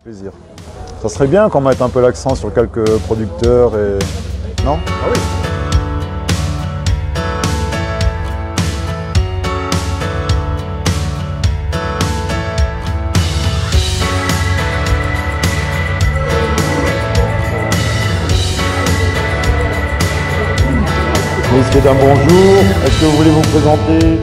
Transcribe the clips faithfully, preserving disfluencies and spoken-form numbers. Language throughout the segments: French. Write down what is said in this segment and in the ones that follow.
Plaisir. Ça serait bien qu'on mette un peu l'accent sur quelques producteurs et... Non? Ah oui. Messieurs, dames, bonjour. Est-ce que vous voulez vous présenter?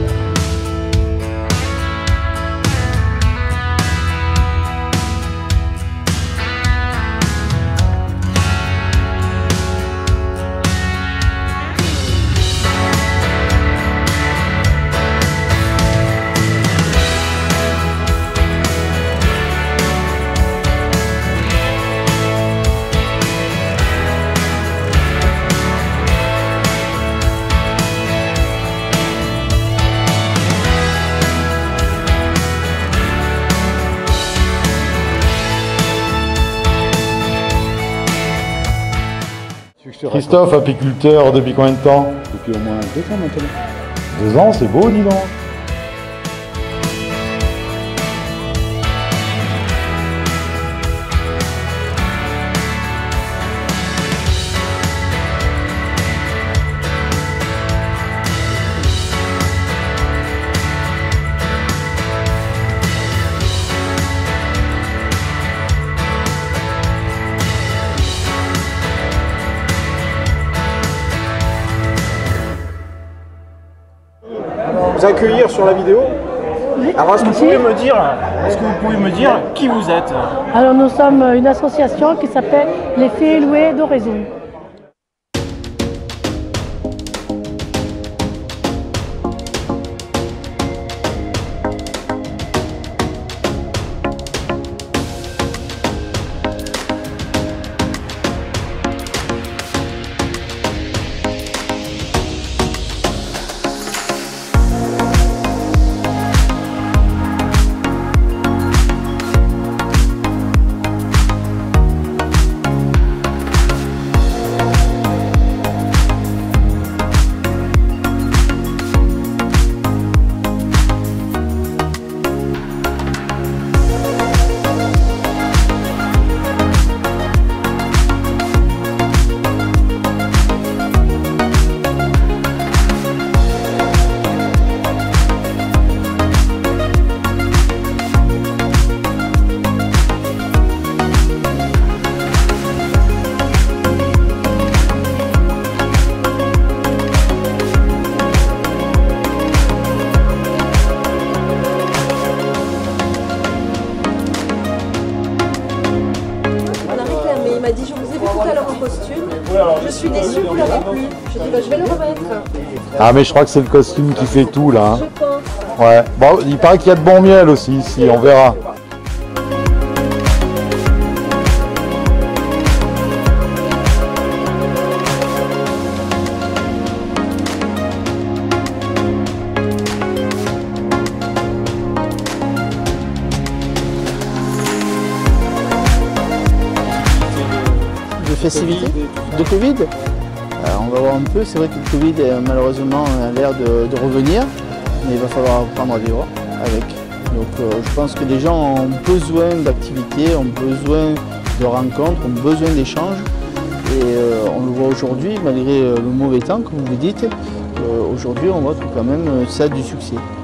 Christophe, apiculteur depuis combien de temps? Depuis au moins deux ans maintenant. Deux ans, c'est beau, dis donc. Vous accueillir sur la vidéo. Oui. Alors est-ce que, vous pouvez me dire, est-ce que vous pouvez me dire qui vous êtes? Alors nous sommes une association qui s'appelle les Fées Louées d'Oraison. Il m'a dit je vous ai vu tout à l'heure en costume, je suis déçue, vous l'avez plus. Je dis bah, je vais le remettre. Ah mais je crois que c'est le costume qui fait tout là. Hein. Je pense. Ouais. Bon, il paraît qu'il y a de bon miel aussi ici, on verra. De festivité, de Covid. Alors, on va voir un peu, c'est vrai que le Covid malheureusement a l'air de, de revenir, mais il va falloir apprendre à vivre avec. Donc euh, je pense que les gens ont besoin d'activités, ont besoin de rencontres, ont besoin d'échanges. Et euh, on le voit aujourd'hui, malgré le mauvais temps, comme vous le dites, euh, aujourd'hui on voit que quand même ça a du succès.